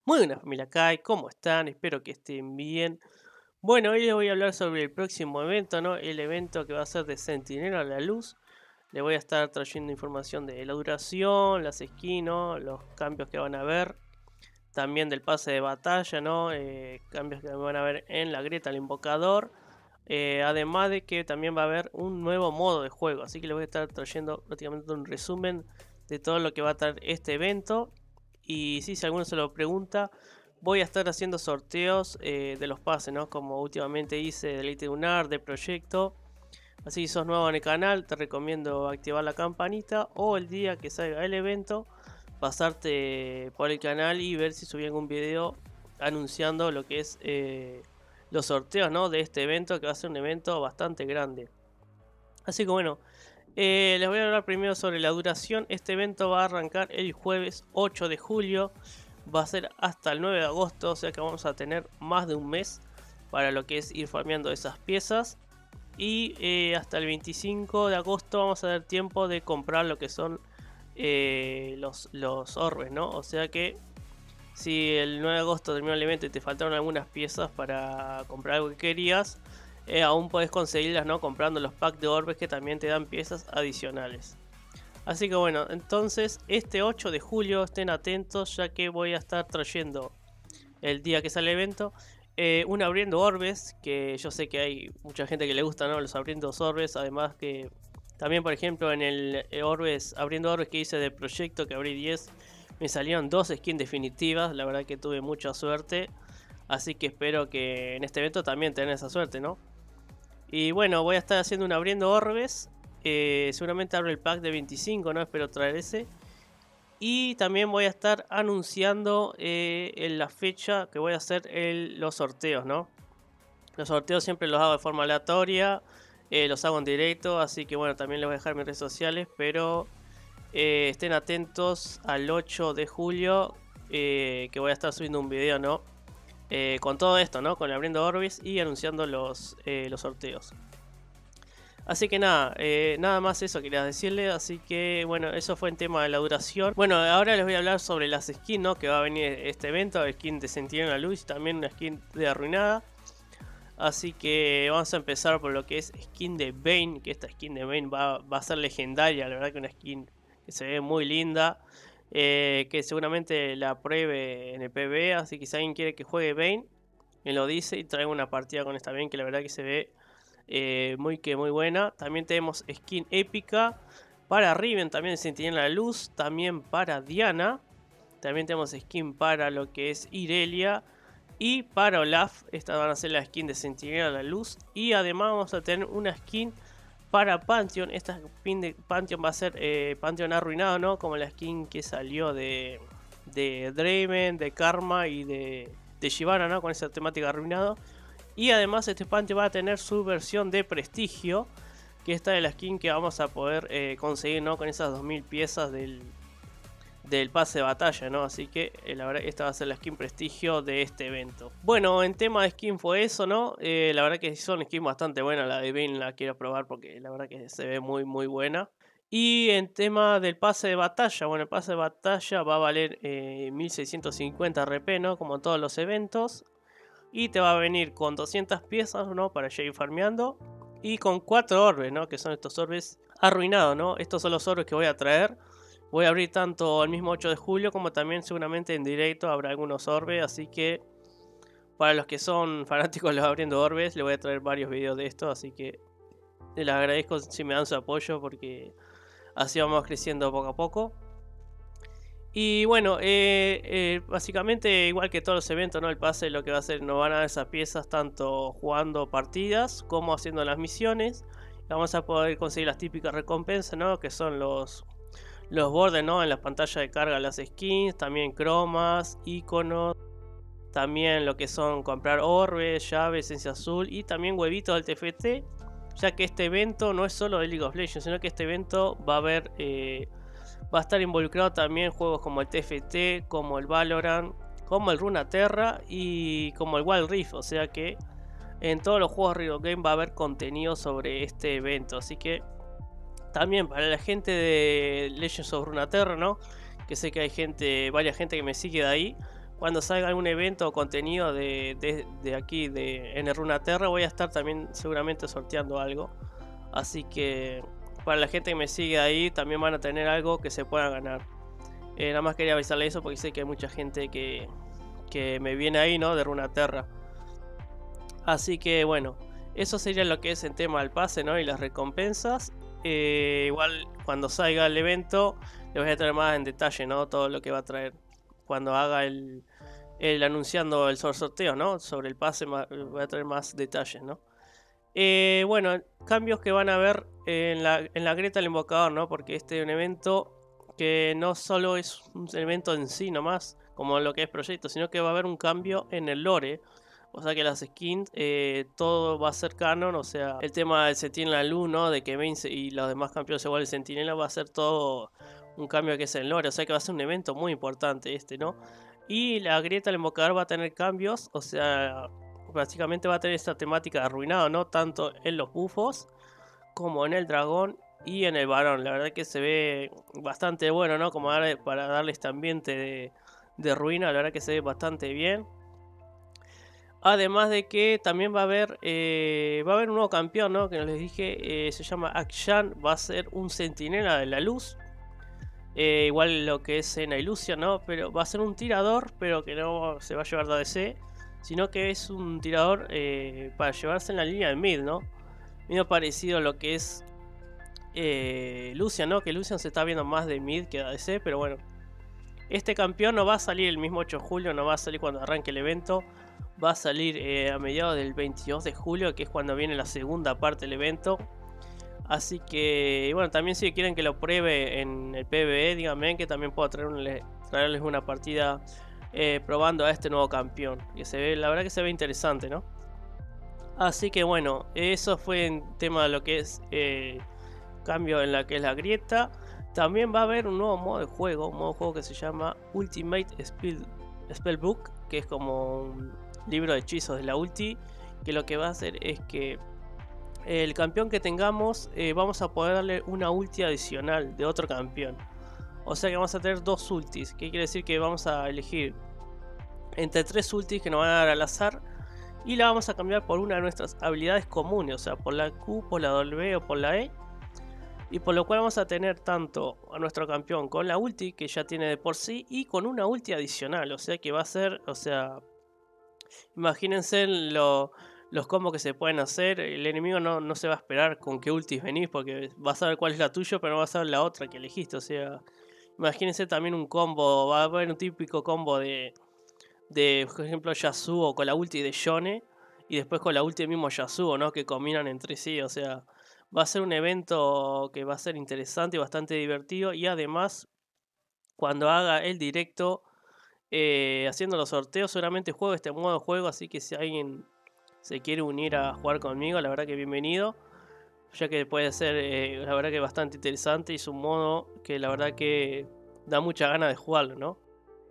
Muy buenas familia Kai, ¿cómo están? Espero que estén bien. Bueno, hoy les voy a hablar sobre el próximo evento, ¿no? El evento que va a ser de Centinela a la Luz. Les voy a estar trayendo información de la duración, las skins, ¿no? Los cambios que van a haber. También del pase de batalla, ¿no? Cambios que van a haber en la grieta al invocador. Además de que también va a haber un nuevo modo de juego. Así que les voy a estar trayendo prácticamente un resumen de todo lo que va a traer este evento. Y si alguno se lo pregunta, voy a estar haciendo sorteos de los pases, ¿no? Como últimamente hice de Elite Lunar, de Proyecto. Así que si sos nuevo en el canal, te recomiendo activar la campanita o el día que salga el evento, pasarte por el canal y ver si subí algún video anunciando lo que es los sorteos, ¿no? De este evento, que va a ser un evento bastante grande. Así que bueno, les voy a hablar primero sobre la duración. Este evento va a arrancar el jueves 8 de julio. Va a ser hasta el 9 de agosto. O sea que vamos a tener más de un mes para lo que es ir farmeando esas piezas. Y hasta el 25 de agosto vamos a tener tiempo de comprar lo que son los orbes, ¿no? O sea que si el 9 de agosto terminó el evento y te faltaron algunas piezas para comprar algo que querías, aún podés conseguirlas, ¿no? Comprando los packs de orbes que también te dan piezas adicionales. Así que bueno, entonces este 8 de julio estén atentos, ya que voy a estar trayendo el día que sale el evento un abriendo orbes, que yo sé que hay mucha gente que le gusta, ¿no? Los abriendo orbes. Además que también, por ejemplo, en el abriendo orbes que hice de proyecto, que abrí 10, me salieron 2 skins definitivas. La verdad que tuve mucha suerte, así que espero que en este evento también tengan esa suerte, ¿no? Y bueno, voy a estar haciendo un abriendo orbes. Seguramente abro el pack de 25, ¿no? Espero traer ese. Y también voy a estar anunciando en la fecha que voy a hacer los sorteos, ¿no? Los sorteos siempre los hago de forma aleatoria, los hago en directo, así que bueno, también les voy a dejar mis redes sociales, pero estén atentos al 8 de julio, que voy a estar subiendo un video, ¿no? Con todo esto, ¿no? Con el abriendo orbes y anunciando los sorteos. Así que nada, nada más eso quería decirles. Así que bueno, eso fue en tema de la duración. Bueno, ahora les voy a hablar sobre las skins, ¿no? Que va a venir este evento, skin de Centinela a la Luz y también una skin de Arruinada. Así que vamos a empezar por lo que es skin de Vayne, que esta skin de Vayne va a ser legendaria. La verdad que una skin que se ve muy linda, que seguramente la pruebe en el PvE. Así que si alguien quiere que juegue Vayne, me lo dice y traigo una partida con esta Vayne, que la verdad que se ve muy buena. También tenemos skin épica para Riven, también se tiene la luz, también para Diana. También tenemos skin para lo que es Irelia y para Olaf. Estas van a ser la skin de Centinela a la Luz. Y además vamos a tener una skin para Pantheon. Esta skin de Pantheon va a ser Pantheon arruinado, ¿no? Como la skin que salió de Draven, de Karma y de Shyvana, ¿no? Con esa temática arruinado. Y además este Pantheon va a tener su versión de prestigio, que esta es la skin que vamos a poder conseguir, ¿no? Con esas 2000 piezas del pase de batalla, ¿no? Así que la verdad esta va a ser la skin prestigio de este evento. Bueno, en tema de skin fue eso, ¿no? La verdad que son skins bastante buenas. La de Vayne la quiero probar porque la verdad que se ve muy buena. Y en tema del pase de batalla, bueno, el pase de batalla va a valer 1650 RP, ¿no? Como en todos los eventos. Y te va a venir con 200 piezas, ¿no? Para seguir farmeando. Y con 4 orbes, ¿no? Que son estos orbes arruinados, ¿no? Estos son los orbes que voy a traer. Voy a abrir tanto el mismo 8 de julio como también seguramente en directo habrá algunos orbes. Así que para los que son fanáticos de los abriendo orbes, les voy a traer varios videos de esto. Así que les agradezco si me dan su apoyo, porque así vamos creciendo poco a poco. Y bueno, básicamente igual que todos los eventos, ¿no? El pase lo que va a hacer, nos van a dar esas piezas tanto jugando partidas como haciendo las misiones. Vamos a poder conseguir las típicas recompensas, ¿no? Que son los bordes, ¿no? En la pantalla de carga, las skins, también cromas, iconos. También lo que son comprar orbes, llaves, esencia azul y también huevitos del TFT. Ya que este evento no es solo de League of Legends, sino que este evento va a haber... va a estar involucrado también juegos como el TFT, como el Valorant, como el Runeterra y como el Wild Rift. O sea que en todos los juegos Riot Games va a haber contenido sobre este evento. Así que también para la gente de Legends of Runeterra, ¿no? Que sé que hay varias gente que me sigue de ahí. cuando salga algún evento o contenido de aquí en Runeterra, voy a estar también seguramente sorteando algo. Así que para la gente que me sigue ahí también van a tener algo que se pueda ganar. Nada más quería avisarle eso porque sé que hay mucha gente que me viene ahí, ¿no? De Runeterra. Así que bueno, eso sería lo que es el tema del pase, ¿no? Y las recompensas. Igual cuando salga el evento les voy a traer más en detalle, ¿no? Todo lo que va a traer cuando haga el anunciando el sorteo, ¿no? Sobre el pase voy a traer más detalles, ¿no? Bueno, cambios que van a haber en la grieta del invocador, ¿no? Porque este es un evento que no solo es un evento en sí nomás, como lo que es proyecto, sino que va a haber un cambio en el lore. O sea que las skins, todo va a ser canon, o sea, el tema del Sentinela Luz, ¿no? De que Vayne y los demás campeones igual el Sentinela va a ser todo un cambio que es en lore, o sea que va a ser un evento muy importante este, ¿no? Y la grieta del invocador va a tener cambios, o sea, básicamente va a tener esta temática de arruinado, ¿no? Tanto en los bufos como en el dragón y en el varón. La verdad que se ve bastante bueno, ¿no? Como para darle este ambiente de ruina, la verdad que se ve bastante bien. Además de que también va a haber un nuevo campeón, ¿no? Que les dije, se llama Akshan, va a ser un centinela de la luz. Igual lo que es en Illusion, ¿no? Pero va a ser un tirador, pero que no se va a llevar de ADC, sino que es un tirador para llevarse en la línea de mid, ¿no? Medio parecido a lo que es Lucian, ¿no? Que Lucian se está viendo más de mid que de ADC, pero bueno. Este campeón no va a salir el mismo 8 de julio, no va a salir cuando arranque el evento. Va a salir a mediados del 22 de julio, que es cuando viene la segunda parte del evento. Así que, bueno, también si quieren que lo pruebe en el PvE, díganme que también puedo traerles una partida probando a este nuevo campeón. Que se ve, la verdad que se ve interesante, ¿no? Así que bueno, eso fue en tema de lo que es cambio en la que es la grieta. También va a haber un nuevo modo de juego, que se llama Ultimate Spellbook, que es como un libro de hechizos de la ulti, que lo que va a hacer es que el campeón que tengamos vamos a poder darle una ulti adicional de otro campeón. O sea que vamos a tener dos ultis, que quiere decir que vamos a elegir entre tres ultis que nos van a dar al azar y la vamos a cambiar por una de nuestras habilidades comunes, o sea, por la Q, por la W o por la E. Y por lo cual vamos a tener tanto a nuestro campeón con la ulti que ya tiene de por sí y con una ulti adicional. O sea que va a ser, o sea, imagínense los combos que se pueden hacer. El enemigo no se va a esperar con qué ultis venís porque va a saber cuál es la tuya, pero no va a saber la otra que elegiste. O sea, imagínense también un combo, va a haber un típico combo de por ejemplo, Yasuo con la ulti de Yone y después con la ulti del mismo Yasuo, ¿no? Que combinan entre sí, o sea... Va a ser un evento que va a ser interesante y bastante divertido. Y además, cuando haga el directo haciendo los sorteos, seguramente juego este modo de juego. Así que si alguien se quiere unir a jugar conmigo, la verdad que bienvenido. Ya que puede ser, la verdad que bastante interesante. Y es un modo que la verdad que da mucha ganas de jugarlo, ¿no?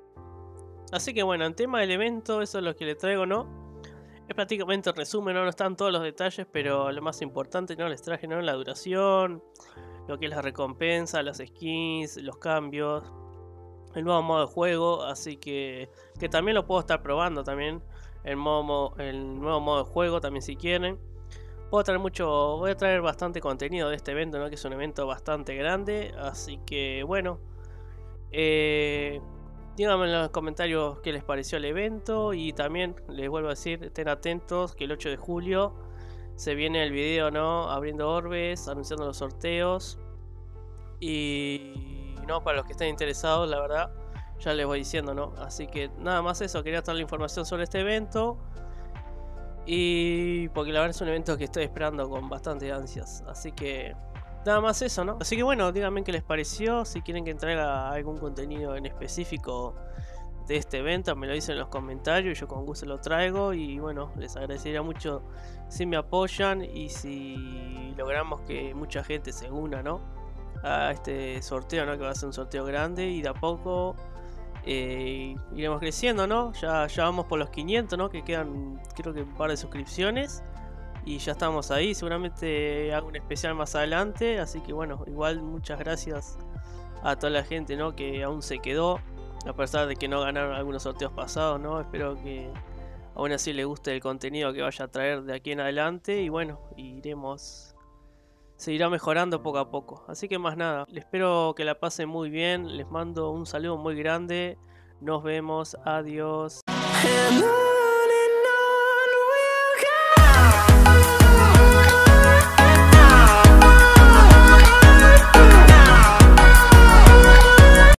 Así que bueno, en tema del evento, eso es lo que le traigo, ¿no? Es prácticamente el resumen, ¿no? No están todos los detalles, pero lo más importante, ¿no? Les traje, ¿no? La duración, lo que es la recompensa, las skins, los cambios, el nuevo modo de juego, así que también lo puedo estar probando también, el nuevo modo de juego también si quieren. Voy a traer bastante contenido de este evento, ¿no? Que es un evento bastante grande, así que bueno, díganme en los comentarios qué les pareció el evento y también les vuelvo a decir, estén atentos que el 8 de julio se viene el video, ¿no? Abriendo orbes, anunciando los sorteos y no, para los que estén interesados, la verdad, ya les voy diciendo, ¿no? Así que nada más eso, quería traer la información sobre este evento y porque la verdad es un evento que estoy esperando con bastante ansias, así que... Nada más eso, ¿no? Así que bueno, díganme qué les pareció. Si quieren que traiga algún contenido en específico de este evento, me lo dicen en los comentarios. Yo con gusto lo traigo. Y bueno, les agradecería mucho si me apoyan y si logramos que mucha gente se una, ¿no? A este sorteo, ¿no? Que va a ser un sorteo grande y de a poco iremos creciendo, ¿no? Ya vamos por los 500, ¿no? Que quedan, creo que un par de suscripciones. Y ya estamos ahí, seguramente hago un especial más adelante. Así que bueno, igual muchas gracias a toda la gente, ¿no? Que aún se quedó A pesar de que no ganaron algunos sorteos pasados, ¿no? Espero que aún así les guste el contenido que vaya a traer de aquí en adelante. Y bueno, seguirá mejorando poco a poco. Así que más nada, espero que la pasen muy bien. Les mando un saludo muy grande. Nos vemos, adiós.